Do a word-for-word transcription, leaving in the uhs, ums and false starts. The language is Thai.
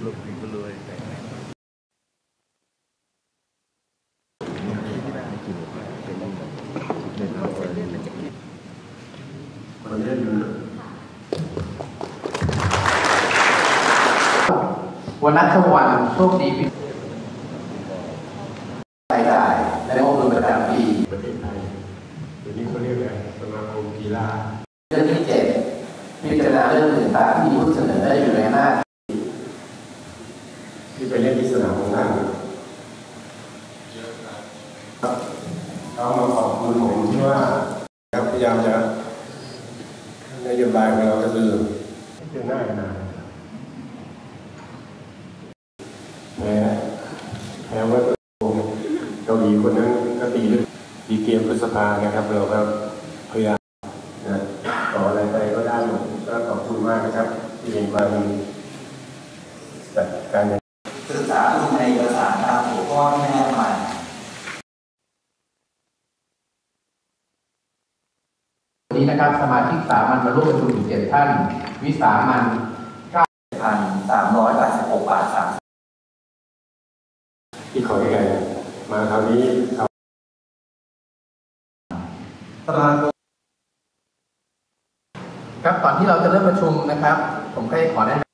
ลูกพี่ก็รวยแต่ไม่ได้กินเป็นเป็นเอาไปเล่นมันจะกินคนเล่นวันนัทวันโชคดีพิรายได้และงบดุลประจำปีประเทศไทยเดี๋ยวนี้เขาเรียกอะไรสมาคมกีฬาเรื่องที่เจ็ดพิจารณาเรื่องต่างๆที่ผู้เสนอได้อยู่ในหน้าที่ไปเล่นที่สนามของท่านเขามาขอบคุณผมที่ว่าพยายามจะนโยบายของเราก็คือเรื่องหน้าขนาดแม้แม้ว่าเกาหลีคนนั้นก็ตีด้วยดีเกมพฤษภานะครับเราก็พยายามนะต่ออะไรไปก็ได้หมดก็ขอบคุณมากนะครับที่เห็นความจัดการศึกษาดูในเอกสารตามหัวข้อที่แนบมาวันนี้นะครับสมาชิกสามัญมาร่วมประชุมอยู่เจ็ดท่านวิสามัญเก้าพันสามร้อยแปดสิบหกบาทสามที่ขอใหญ่มาคราวนี้ครับสมาคมครับก่อนที่เราจะเริ่มประชุมนะครับผมก็ขอแนะนำ